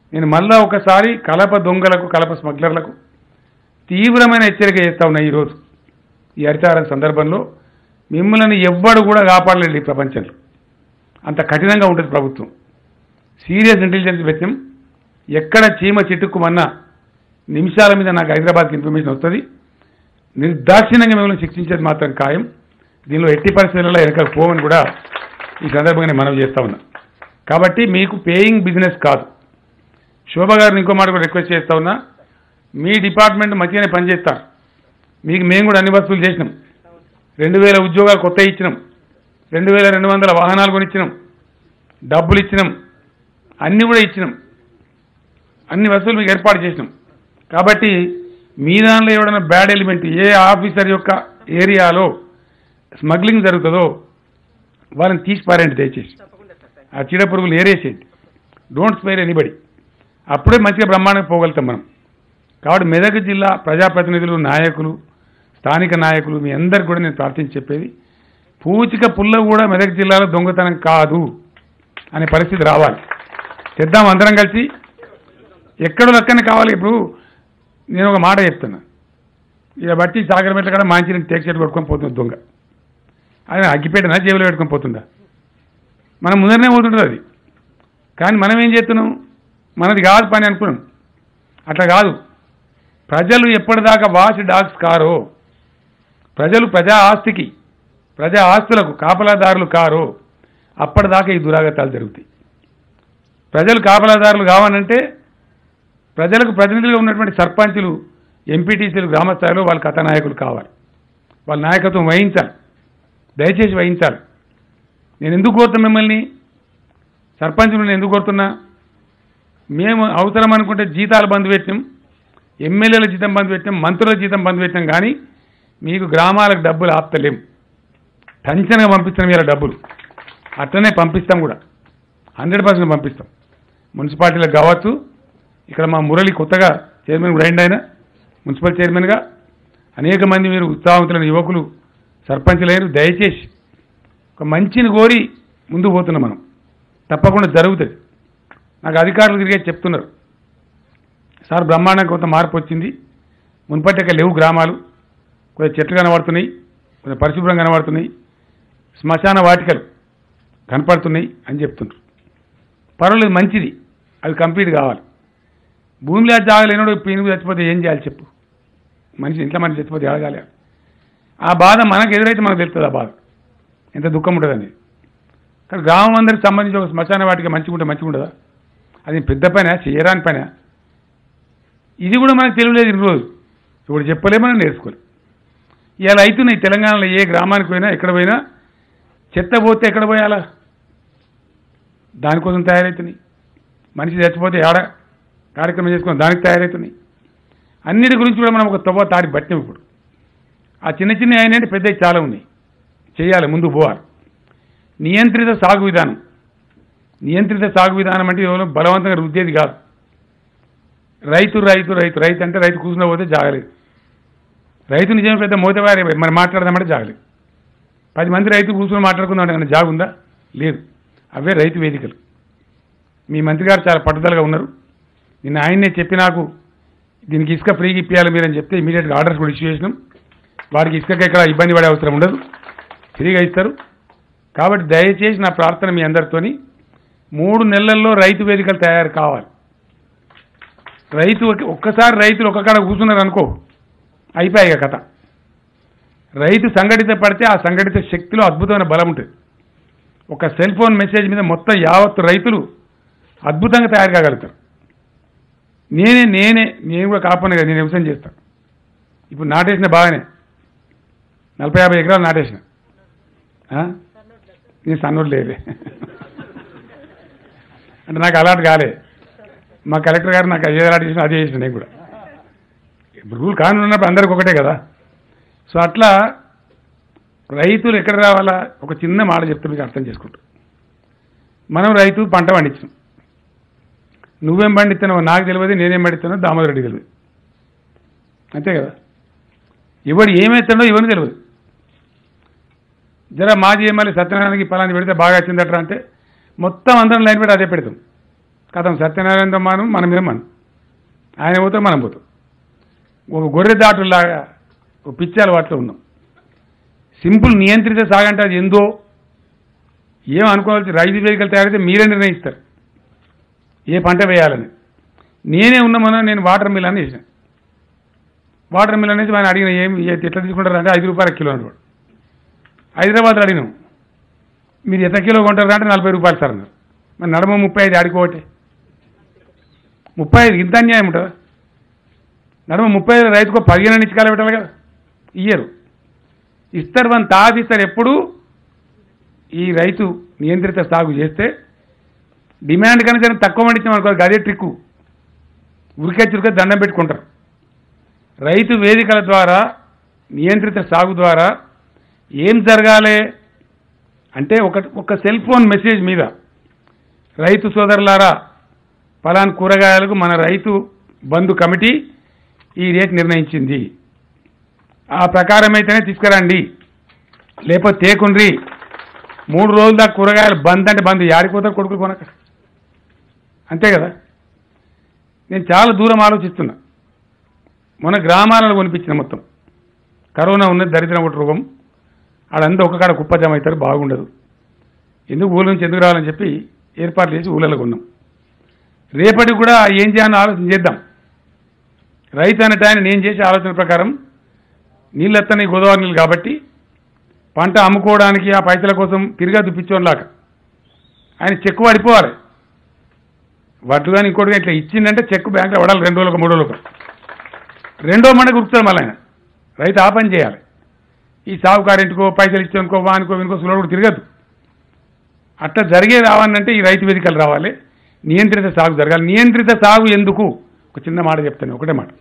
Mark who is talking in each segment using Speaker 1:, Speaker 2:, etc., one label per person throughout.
Speaker 1: నేను మళ్ళా ఒకసారి కలప దొంగలకు కలప స్మగ్లర్లకు తీవ్రమైన హెచ్చరిక చేస్తా ఉన్నా. ఈరోజు ఈ హరితహారం సందర్భంలో మిమ్మల్ని ఎవ్వడు కూడా కాపాడలేదు ఈ ప్రపంచంలో. అంత కఠినంగా ఉంటుంది ప్రభుత్వం. సీరియస్ ఇంటెలిజెన్స్ పెట్టినాం. ఎక్కడ చీమ చిట్టుకుమన్నా నిమిషాల మీద నాకు హైదరాబాద్కి ఇన్ఫర్మేషన్ వస్తుంది. నిర్దాక్షిణ్యంగా మిమ్మల్ని శిక్షించేది మాత్రం ఖాయం. దీనిలో ఎట్టి పరిస్థితులలో వెనకకు పోవని కూడా ఈ సందర్భంగా మనం చేస్తా ఉన్నా. కాబట్టి మీకు పేయింగ్ బిజినెస్ కాదు. శోభ గారిని ఇంకో మాట కూడా రిక్వెస్ట్ చేస్తా ఉన్నా. మీ డిపార్ట్మెంట్ మంచిగానే పనిచేస్తారు. మీకు మేము కూడా అన్ని వస్తువులు చేసినాం. 2000 ఉద్యోగాలు కొత్త ఇచ్చినాం. 2200 వాహనాలు కొనిచ్చినాం. డబ్బులు ఇచ్చినాం. అన్నీ కూడా ఇచ్చినాం. అన్ని వస్తువులు మీకు ఏర్పాటు చేసినాం. కాబట్టి మీ దానిలో ఎవడైనా బ్యాడ్ ఎలిమెంట్ ఏ ఆఫీసర్ యొక్క ఏరియాలో స్మగ్లింగ్ జరుగుతుందో వాళ్ళని తీసి పారేయండి దయచేసి. ఆ చీడ పురుగులు ఏరేసేయండి. Don't spare anybody. అప్పుడే మంచిగా బ్రహ్మాండంగా పోగలుగుతాం మనం. కాబట్టి మెదక్ జిల్లా ప్రజాప్రతినిధులు, నాయకులు, స్థానిక నాయకులు మీ అందరికి కూడా నేను ప్రార్థించి చెప్పేది, పూచిక పుల్ల కూడా మెదక్ జిల్లాలో దొంగతనం కాదు అనే పరిస్థితి రావాలి. చేద్దాం అందరం కలిసి. ఎక్కడో లెక్కనే కావాలి. ఇప్పుడు నేను ఒక మాట చెప్తున్నా. ఇలా బట్టి సాగరమెట్ల కూడా మంచి టేక్ షర్ట్ కొట్టుకొని పోతుంది దొంగ. అది అగ్గిపెట్టినా జేబులో పెట్టుకొని పోతుందా? మనం ముందరనే పోతుంటుంది అది. కానీ మనం ఏం చేస్తున్నాం? మనది కాదు పని అనుకున్నాం. అట్లా కాదు. ప్రజలు ఎప్పటిదాకా వాచ్ డాగ్స్ కారో, ప్రజలు ప్రజా ఆస్తికి ప్రజా ఆస్తులకు కాపలాదారులు కారో అప్పటిదాకా ఈ దురాగతాలు జరుగుతాయి. ప్రజలు కాపలాదారులు కావాలంటే ప్రజలకు ప్రతినిధులుగా ఉన్నటువంటి సర్పంచులు, ఎంపీటీసీలు గ్రామస్థాయిలో వాళ్ళ కథానాయకులు కావాలి. వాళ్ళ నాయకత్వం వహించాలి. దయచేసి వహించాలి. నేను ఎందుకు కోరుతున్నా మిమ్మల్ని, సర్పంచులు నేను ఎందుకు కోరుతున్నా? మేము అవసరం అనుకుంటే జీతాలు బంద్ పెట్టాం, ఎమ్మెల్యేల జీతం బంద్ పెట్టాం, మంత్రుల జీతం బంద్ పెట్టాం. కానీ మీకు గ్రామాలకు డబ్బులు ఆపుతలేం. టెన్షన్గా పంపిస్తాం ఇలా డబ్బులు. అట్లనే పంపిస్తాం కూడా, 100% పంపిస్తాం. మున్సిపాలిటీలకు కావచ్చు. ఇక్కడ మా మురళి కొత్తగా చైర్మన్ కూడా అయింది. ఆయన మున్సిపల్ చైర్మన్గా అనేక మంది మీరు ఉత్సాహవంతులైన యువకులు సర్పంచులైన దయచేసి ఒక మంచిని కోరి ముందుకు పోతున్నాం మనం. తప్పకుండా జరుగుతుంది. నాకు అధికారులు తిరిగే చెప్తున్నారు, సార్ బ్రహ్మాండంగా కొంత మార్పు వచ్చింది, మున్పటిక లేవు గ్రామాలు, కొంచెం చెట్లు కనబడుతున్నాయి, కొంచెం పరిశుభ్రంగా కనబడుతున్నాయి, శ్మశాన వాటికలు కనపడుతున్నాయి అని చెప్తున్నారు. పర్వాలేదు, మంచిది. అది కంప్లీట్ కావాలి. భూమిలో జాగలేనోడు పీనుగు చచ్చిపోతే ఏం చేయాలి చెప్పు? మనిషి ఇంట్లో మనిషి చచ్చిపోతే ఎడగాలి. ఆ బాధ మనకు ఎదురైతే మనకు తెలుస్తుంది. ఆ బాధ ఎంత దుఃఖం ఉంటుందని. కానీ గ్రామం అందరికి సంబంధించి ఒక శ్మశాన వాటికి మంచిగా ఉంటే మంచిగా ఉండదా? అది పెద్ద పైన చేయరాని పైన. ఇది కూడా మనకు తెలియలేదు ఇన్ని రోజు. ఇప్పుడు చెప్పలేమని నేర్చుకోలేదు. ఇలా అవుతున్నాయి తెలంగాణలో. ఏ గ్రామానికి పోయినా ఎక్కడ పోయినా చెత్త పోతే ఎక్కడ పోయాలా? దానికోసం తయారవుతున్నాయి. మనిషి చచ్చిపోతే ఆడ కార్యక్రమం చేసుకుని దానికి తయారవుతున్నాయి. అన్నిటి గురించి కూడా మనం ఒక తవ్వ తాడి పట్టినాం. ఇప్పుడు ఆ చిన్న చిన్న అయినంటే పెద్దవి చాలా ఉన్నాయి. చేయాలి, ముందుకు పోవాలి. నియంత్రిత సాగు విధానం. నియంత్రిత సాగు విధానం అంటే ఎవరో బలవంతంగా రుద్దేది కాదు. రైతు రైతు రైతు రైతు అంటే రైతు కూర్చున్న పోతే జాగలేదు. రైతు నిజమే పెద్ద మోతవారి. మరి మాట్లాడదామంటే జాగలేదు. 10 మంది రైతు కూర్చొని మాట్లాడుకుందాం అంటే జాగుందా? లేదు. అవే రైతు వేదికలు. మీ మంత్రి గారు చాలా పట్టుదలగా ఉన్నారు. నిన్న ఆయన్నే చెప్పి నాకు దీనికి ఇసుక ఫ్రీగా ఇప్పించాలి మీరని చెప్తే ఇమీడియట్గా ఆర్డర్స్ కూడా ఇష్యూ చేసినాం. వారికి ఇసుకకి ఎక్కడ ఇబ్బంది పడే అవసరం ఉండదు, ఫ్రీగా ఇస్తారు. కాబట్టి దయచేసి నా ప్రార్థన మీ అందరితోని 3 నెలల్లో రైతు వేదికలు తయారు కావాలి. ఒక్కసారి రైతులు ఒక్క కాడ కూర్చున్నారు అనుకో, అయిపోయాయి కథ. రైతు సంఘటిత పడితే ఆ సంఘటిత శక్తిలో అద్భుతమైన బలం ఉంటుంది. ఒక సెల్ ఫోన్ మెసేజ్ మీద మొత్తం యావత్తు రైతులు అద్భుతంగా తయారు కాగలుగుతారు. నేను కూడా కాపాను కదా, నేను వ్యవసాయం చేస్తాను. ఇప్పుడు నాటేసిన బాగానే 40-50 ఎకరాలు నాటేసిన. నేను సన్నోడు లేదే అంటే నాకు అలాంటి కాలే. మా కలెక్టర్ గారు నాకు ఏది అలాంటి చేసినా అదే చేసిన. నేను కూడా రూల్ కానూన్ ఉన్నప్పుడు అందరికి ఒకటే కదా. సో అట్లా రైతులు ఎక్కడ రావాలా? ఒక చిన్న మాట చెప్తే మీకు అర్థం చేసుకుంటూ, మనం రైతు పంట పండించాం. నువ్వేం పండిస్తున్నావు నాకు తెలియదు, నేనేం పండిస్తున్నావు దామోదర్ రెడ్డి తెలియదు. అంతే కదా. ఎవడు ఏమవుతాడో ఎవరిని తెలియదు. జర మాజీ ఎమ్మెల్యే సత్యనారాయణకి పలాని పెడితే బాగా వచ్చిందట్రా అంటే మొత్తం అందరం లైన్ పెట్టి అదే పెడతాం. కథం సత్యనారాయణతో మనం మీద మనం ఆయన పోతాం మనం పోతాం. ఒక గొర్రె దాటులాగా ఒక పిచ్చి అలవాట్లో ఉన్నాం. సింపుల్ నియంత్రిత సాగంటే అది ఎందో ఏం అనుకోవాల్సి రైతు వేదికలు తయారైతే మీరే నిర్ణయిస్తారు ఏ పంట వేయాలని. నేనే ఉన్నామన్నా నేను వాటర్ మిల్ అని వేసాను. వాటర్ మిల్ అనేసి ఆయన అడిగిన ఎట్లా తీసుకుంటారు అంటే 5 రూపాయల కిలో అన్నాడు. హైదరాబాద్లో అడిగినాం మీరు ఎంత కిలో కొంటారు అంటే 40 రూపాయలు సార్ అన్నారు. మరి నడమ 35 ఆడుకోవటే 35 ఇంత అన్యాయం ఉంటుందా? నడమ 35 రైతుకు 15 ఇచ్చి కాలబెట్టాలి కదా. ఇయ్యరు. ఇస్తారు వన్ తాగిస్తారు. ఎప్పుడు ఈ రైతు నియంత్రిత సాగు చేస్తే డిమాండ్ కనుక తక్కువ పండించాం అనుకో అదే ట్రిక్కు. ఉరికే చురికే దండం పెట్టుకుంటారు. రైతు వేదికల ద్వారా నియంత్రిత సాగు ద్వారా ఏం జరగాలి అంటే ఒక సెల్ ఫోన్ మెసేజ్ మీద రైతు సోదరులారా పలానా కూరగాయలకు మన రైతు బంధు కమిటీ ఈ రేట్ నిర్ణయించింది, ఆ ప్రకారం అయితేనే తీసుకురండి, లేకపోతే తేకుండ్రి. 3 రోజుల దాకా కూరగాయలు బంద్ అంటే బంద్ యాడిపోతారు కొడుకులు కొనక. అంతే కదా. నేను చాలా దూరం ఆలోచిస్తున్నా. మన గ్రామాలను కొనిపించిన మొత్తం కరోనా ఉన్నది, దరిద్రం ఒకటి రోగం, ఆడంతా ఒక కాడ కుప్ప జమ అవుతారు, బాగుండదు. ఎందుకు ఊళ్ళ నుంచి ఎందుకు రావాలని చెప్పి ఏర్పాట్లు చేసి ఊళ్ళలో కొన్నాం. రేపటికి కూడా ఏం చేయాలని ఆలోచన చేద్దాం. రైతు అన్నట్టు ఆయన నేను చేసే ఆలోచన ప్రకారం నీళ్ళు ఎత్తని గోదావరి నీళ్ళు కాబట్టి పంట అమ్ముకోవడానికి ఆ పైసల కోసం తిరిగా దుప్పించోలాగా ఆయన చెక్కు పడిపోవాలి. వడ్లు కానీ ఇంకోటి ఇట్లా ఇచ్చిందంటే చెక్కు బ్యాంకులో పడాలి 2 రోజులకు 3 రోజులకు. రెండో మండకి ఉరుకుతాడు మళ్ళీ ఆయన. రైతు ఆ పని చేయాలి. ఈ సాగుకారింటికో పైసలు ఇచ్చేనుకో వానికో వీనికో సులువు కూడా తిరగదు. అట్లా జరిగేది రావాలంటే ఈ రైతు వేదికలు రావాలి, నియంత్రిత సాగు జరగాలి. నియంత్రిత సాగు ఎందుకు? ఒక చిన్న మాట చెప్తాను, ఒకటే మాట.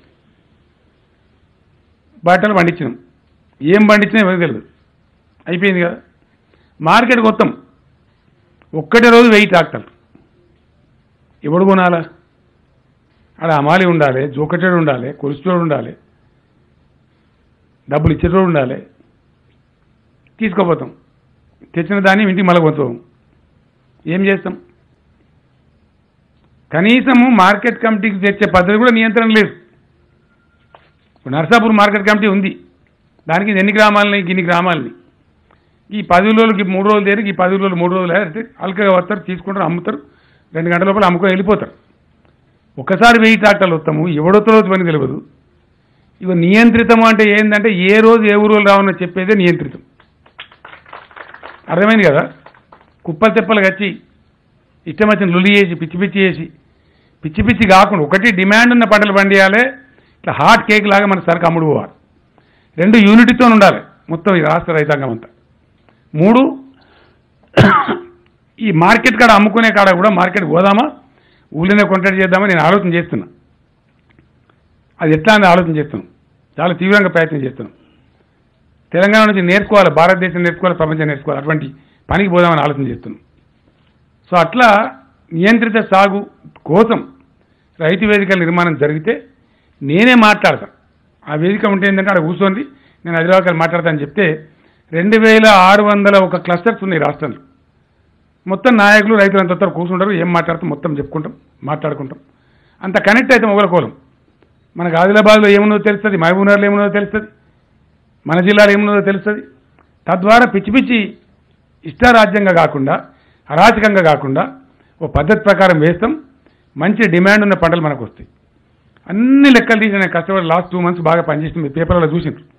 Speaker 1: బట్టలు పండించినాం, ఏం పండించినా ఎవరికి తెలియదు, అయిపోయింది కదా. మార్కెట్కి వస్తాం, ఒక్కటే రోజు 1000 ట్రాక్టర్లు. ఎవడు కొనాలా? అక్కడ అమాలి ఉండాలి, జోకటేడు ఉండాలి, కొలిచేటోడు ఉండాలి, డబ్బులు ఇచ్చేటోడు ఉండాలి. తీసుకోపోతాం, తెచ్చిన దాన్ని ఇంటికి మళ్ళీ కొంటాం. ఏం చేస్తాం? కనీసము మార్కెట్ కమిటీకి తెచ్చే పద్ధతి కూడా నియంత్రణ లేదు. నర్సాపూర్ మార్కెట్ కమిటీ ఉంది, దానికి ఎన్ని గ్రామాలని ఇన్ని గ్రామాలని ఈ 10 రోజులకి 3 రోజులు తేరికి ఈ 10 రోజులు 3 రోజులు అయితే అల్కగా వస్తారు, తీసుకుంటారు, అమ్ముతారు, 2 గంటల లోపల అమ్ముకొని వెళ్ళిపోతారు. ఒకసారి 1000 ట్రాక్టర్లు వస్తాము, ఎవడో రోజు పని తెలియదు. ఇక నియంత్రితము అంటే ఏంటంటే ఏ రోజు ఏ ఊరు రావని చెప్పేదే నియంత్రితం. అర్థమైంది కదా. కుప్పలు తెప్పలు కచ్చి ఇష్టం వచ్చిన లొల్లి చేసి పిచ్చి పిచ్చి చేసి పిచ్చి పిచ్చి కాకుండా ఒకటి డిమాండ్ ఉన్న పంటలు పండియాలి, ఇట్లా హాట్ కేక్ లాగా మన సరుకు అమ్ముడు పోవాలి. 2 యూనిటీతో ఉండాలి మొత్తం ఈ రాష్ట్ర రైతాంగం అంతా. 3 ఈ మార్కెట్ కాడ అమ్ముకునే కాడ కూడా మార్కెట్ పోదామా ఊళ్ళోనే కాంటాక్ట్ చేద్దామా నేను ఆలోచన చేస్తున్నా. అది ఎట్లా అని ఆలోచన చేస్తున్నాం, చాలా తీవ్రంగా ప్రయత్నం చేస్తున్నాం. తెలంగాణ నుంచి నేర్చుకోవాలి, భారతదేశం నేర్చుకోవాలి, ప్రపంచం నేర్చుకోవాలి, అటువంటి పనికి పోదామని ఆలోచన చేస్తున్నాం. సో అట్లా నియంత్రిత సాగు కోసం రైతు వేదికల నిర్మాణం జరిగితే నేనే మాట్లాడతాను. ఆ వేదిక ఉంటే ఏంటంటే అక్కడ కూర్చోండి నేను హైదరాబాద్కి మాట్లాడతానని చెప్తే 2601 క్లస్టర్స్ ఉన్నాయి రాష్ట్రంలో. మొత్తం నాయకులు రైతులంతా కూర్చుంటారు, ఏం మాట్లాడుతాం మొత్తం చెప్పుకుంటాం, మాట్లాడుకుంటాం. అంత కనెక్ట్ అయితే ఒకరికోలం. మనకు ఆదిలాబాద్లో ఏమున్నదో తెలుస్తుంది, మహబూబ్నగర్లో ఏమున్నదో తెలుస్తుంది, మన జిల్లాలో ఏమున్నదో తెలుస్తుంది. తద్వారా పిచ్చి పిచ్చి ఇష్టారాజ్యంగా కాకుండా అరాచకంగా కాకుండా ఓ పద్ధతి ప్రకారం వేస్తాం. మంచి డిమాండ్ ఉన్న పంటలు మనకు వస్తాయి. అన్ని లెక్కలు తీసి నేను కష్టపడి లాస్ట్ 2 మంత్స్ బాగా పనిచేస్తుంది, పేపర్లలో చూసిండ్రు.